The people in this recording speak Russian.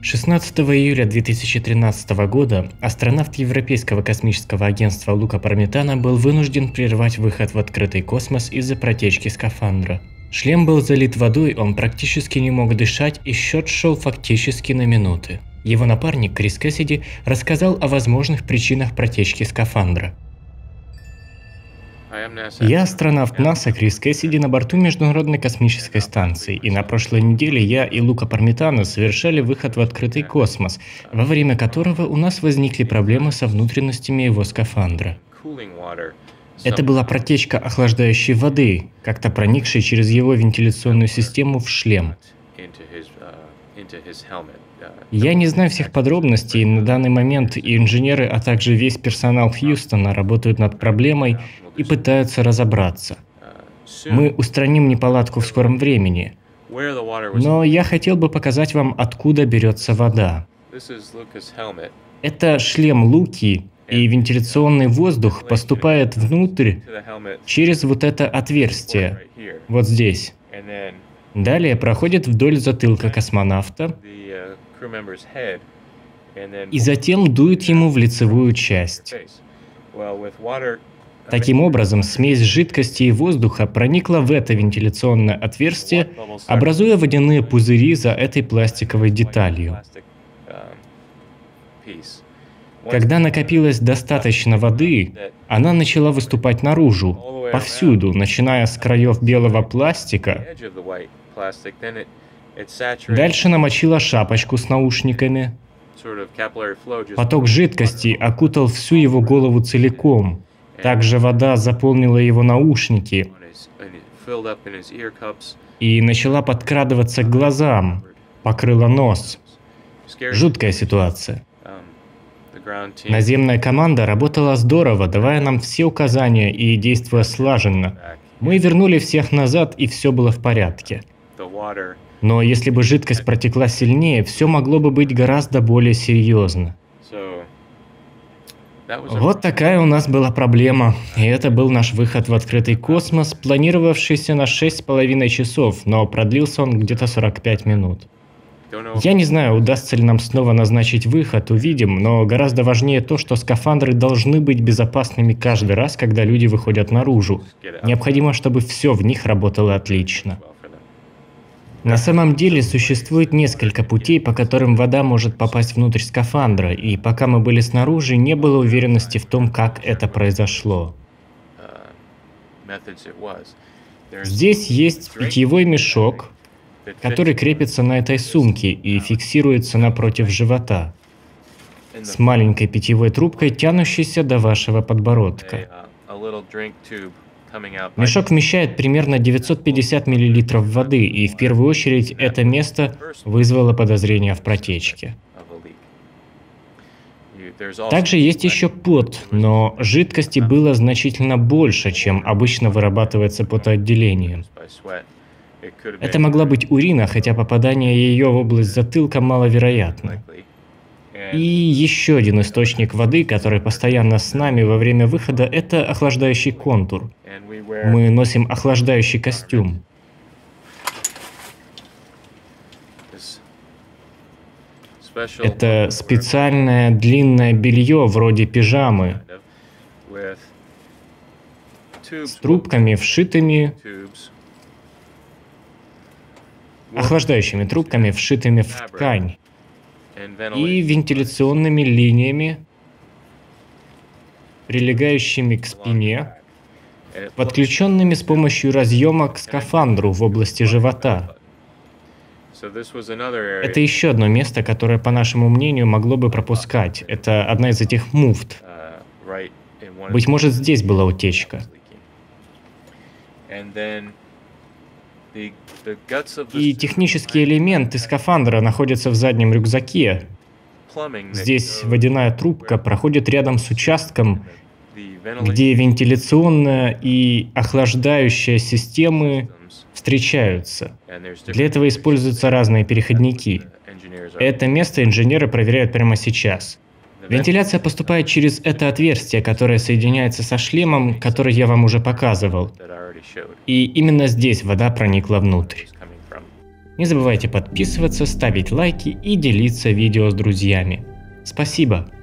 16 июля 2013 года астронавт Европейского космического агентства Лука Пармитано был вынужден прервать выход в открытый космос из-за протечки скафандра. Шлем был залит водой, он практически не мог дышать, и счет шел фактически на минуты. Его напарник Крис Кэссиди рассказал о возможных причинах протечки скафандра. Я астронавт НАСА Крис Кэссиди на борту Международной космической станции, и на прошлой неделе я и Лука Пармитано совершали выход в открытый космос, во время которого у нас возникли проблемы со внутренностями его скафандра. Это была протечка охлаждающей воды, как-то проникшей через его вентиляционную систему в шлем. Я не знаю всех подробностей, на данный момент и инженеры, а также весь персонал Хьюстона работают над проблемой и пытаются разобраться. Мы устраним неполадку в скором времени, но я хотел бы показать вам, откуда берется вода. Это шлем Луки, и вентиляционный воздух поступает внутрь через вот это отверстие, вот здесь. Далее проходит вдоль затылка космонавта и затем дует ему в лицевую часть. Таким образом, смесь жидкости и воздуха проникла в это вентиляционное отверстие, образуя водяные пузыри за этой пластиковой деталью. Когда накопилось достаточно воды, она начала выступать наружу, повсюду, начиная с краев белого пластика. Дальше намочила шапочку с наушниками. Поток жидкости окутал всю его голову целиком. Также вода заполнила его наушники и начала подкрадываться к глазам, покрыла нос. Жуткая ситуация. Наземная команда работала здорово, давая нам все указания и действуя слаженно. Мы вернули всех назад, и все было в порядке. Но если бы жидкость протекла сильнее, все могло бы быть гораздо более серьезно. Вот такая у нас была проблема, и это был наш выход в открытый космос, планировавшийся на 6,5 часов, но продлился он где-то 45 минут. Я не знаю, удастся ли нам снова назначить выход, увидим, но гораздо важнее то, что скафандры должны быть безопасными каждый раз, когда люди выходят наружу. Необходимо, чтобы все в них работало отлично. На самом деле существует несколько путей, по которым вода может попасть внутрь скафандра, и пока мы были снаружи, не было уверенности в том, как это произошло. Здесь есть питьевой мешок, который крепится на этой сумке и фиксируется напротив живота, с маленькой питьевой трубкой, тянущейся до вашего подбородка. Мешок вмещает примерно 950 мл воды, и в первую очередь это место вызвало подозрения в протечке. Также есть еще пот, но жидкости было значительно больше, чем обычно вырабатывается потоотделением. Это могла быть урина, хотя попадание ее в область затылка маловероятно. И еще один источник воды, который постоянно с нами во время выхода, это охлаждающий контур. Мы носим охлаждающий костюм. Это специальное длинное белье вроде пижамы с трубками, вшитыми, охлаждающими трубками, вшитыми в ткань, и вентиляционными линиями, прилегающими к спине, подключенными с помощью разъема к скафандру в области живота. Это еще одно место, которое, по нашему мнению, могло бы пропускать. Это одна из этих муфт. Быть может, здесь была утечка. И технические элементы скафандра находятся в заднем рюкзаке. Здесь водяная трубка проходит рядом с участком, где вентиляционная и охлаждающая системы встречаются. Для этого используются разные переходники. Это место инженеры проверяют прямо сейчас. Вентиляция поступает через это отверстие, которое соединяется со шлемом, который я вам уже показывал. И именно здесь вода проникла внутрь. Не забывайте подписываться, ставить лайки и делиться видео с друзьями. Спасибо!